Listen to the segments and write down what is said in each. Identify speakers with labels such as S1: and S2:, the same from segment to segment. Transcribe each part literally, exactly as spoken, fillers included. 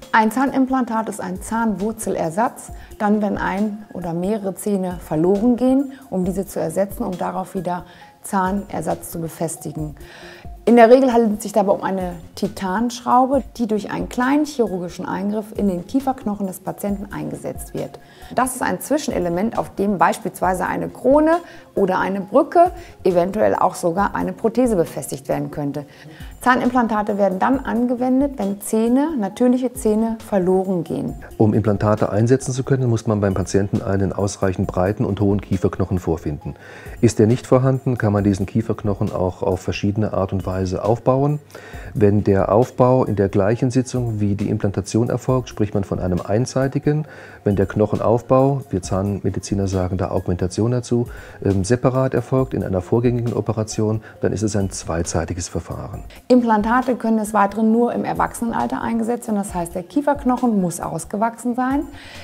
S1: Ein Zahnimplantat ist ein Zahnwurzelersatz, dann wenn ein oder mehrere Zähne verloren gehen, um diese zu ersetzen, um darauf wieder Zahnersatz zu befestigen. In der Regel handelt es sich dabei um eine Titanschraube, die durch einen kleinen chirurgischen Eingriff in den Kieferknochen des Patienten eingesetzt wird. Das ist ein Zwischenelement, auf dem beispielsweise eine Krone oder eine Brücke, eventuell auch sogar eine Prothese befestigt werden könnte. Zahnimplantate werden dann angewendet, wenn Zähne, natürliche Zähne, verloren gehen.
S2: Um Implantate einsetzen zu können, muss man beim Patienten einen ausreichend breiten und hohen Kieferknochen vorfinden. Ist der nicht vorhanden, kann man diesen Kieferknochen auch auf verschiedene Art und Weise aufbauen. Wenn der Aufbau in der gleichen Sitzung wie die Implantation erfolgt, spricht man von einem einseitigen. Wenn der Knochenaufbau, wir Zahnmediziner sagen da Augmentation dazu, ähm, separat erfolgt in einer vorgängigen Operation, dann ist es ein zweiseitiges Verfahren.
S1: Implantate können des Weiteren nur im Erwachsenenalter eingesetzt werden, das heißt, der Kieferknochen muss ausgewachsen sein.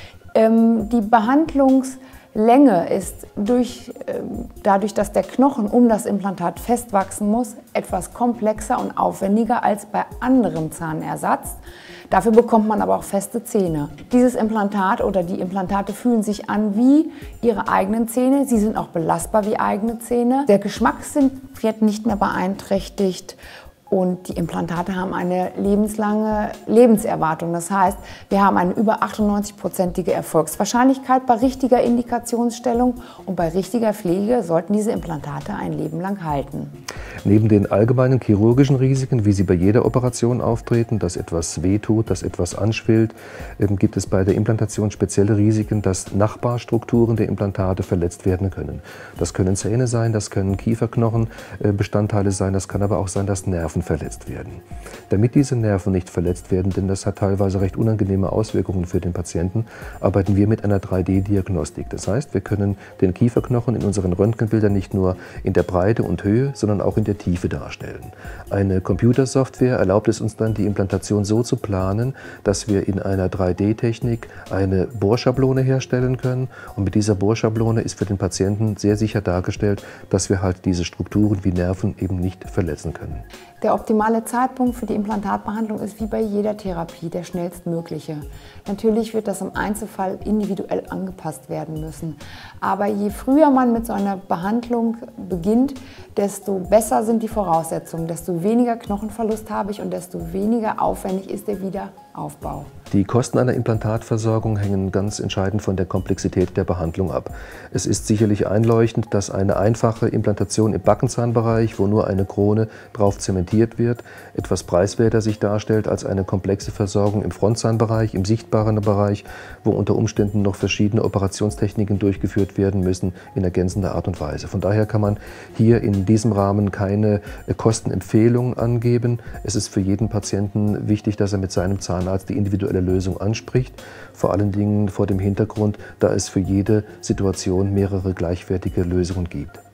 S1: Ähm, die Behandlungslänge ist durch, äh, dadurch, dass der Knochen um das Implantat festwachsen muss, etwas komplexer und aufwendiger als bei anderem Zahnersatz. Dafür bekommt man aber auch feste Zähne. Dieses Implantat oder die Implantate fühlen sich an wie ihre eigenen Zähne. Sie sind auch belastbar wie eigene Zähne. Der Geschmackssinn wird nicht mehr beeinträchtigt. Und die Implantate haben eine lebenslange Lebenserwartung. Das heißt, wir haben eine über achtundneunzig-prozentige Erfolgswahrscheinlichkeit bei richtiger Indikationsstellung. Und bei richtiger Pflege sollten diese Implantate ein Leben lang halten.
S2: Neben den allgemeinen chirurgischen Risiken, wie sie bei jeder Operation auftreten, dass etwas wehtut, dass etwas anschwillt, gibt es bei der Implantation spezielle Risiken, dass Nachbarstrukturen der Implantate verletzt werden können. Das können Zähne sein, das können Kieferknochenbestandteile sein, das kann aber auch sein, dass Nerven verletzt werden. Damit diese Nerven nicht verletzt werden, denn das hat teilweise recht unangenehme Auswirkungen für den Patienten, arbeiten wir mit einer drei D Diagnostik. Das heißt, wir können den Kieferknochen in unseren Röntgenbildern nicht nur in der Breite und Höhe, sondern auch in der Tiefe darstellen. Eine Computersoftware erlaubt es uns dann, die Implantation so zu planen, dass wir in einer drei D Technik eine Bohrschablone herstellen können. Und mit dieser Bohrschablone ist für den Patienten sehr sicher dargestellt, dass wir halt diese Strukturen wie Nerven eben nicht verletzen können.
S1: Der optimale Zeitpunkt für die Implantatbehandlung ist wie bei jeder Therapie der schnellstmögliche. Natürlich wird das im Einzelfall individuell angepasst werden müssen. Aber je früher man mit so einer Behandlung beginnt, desto besser sind die Voraussetzungen, desto weniger Knochenverlust habe ich und desto weniger aufwendig ist der Wiederaufbau.
S2: Die Kosten einer Implantatversorgung hängen ganz entscheidend von der Komplexität der Behandlung ab. Es ist sicherlich einleuchtend, dass eine einfache Implantation im Backenzahnbereich, wo nur eine Krone drauf zementiert wird, etwas preiswerter sich darstellt als eine komplexe Versorgung im Frontzahnbereich, im sichtbaren Bereich, wo unter Umständen noch verschiedene Operationstechniken durchgeführt werden müssen in ergänzender Art und Weise. Von daher kann man hier in diesem Rahmen keine Kostenempfehlung angeben. Es ist für jeden Patienten wichtig, dass er mit seinem Zahnarzt die individuelle Lösung anspricht, vor allen Dingen vor dem Hintergrund, da es für jede Situation mehrere gleichwertige Lösungen gibt.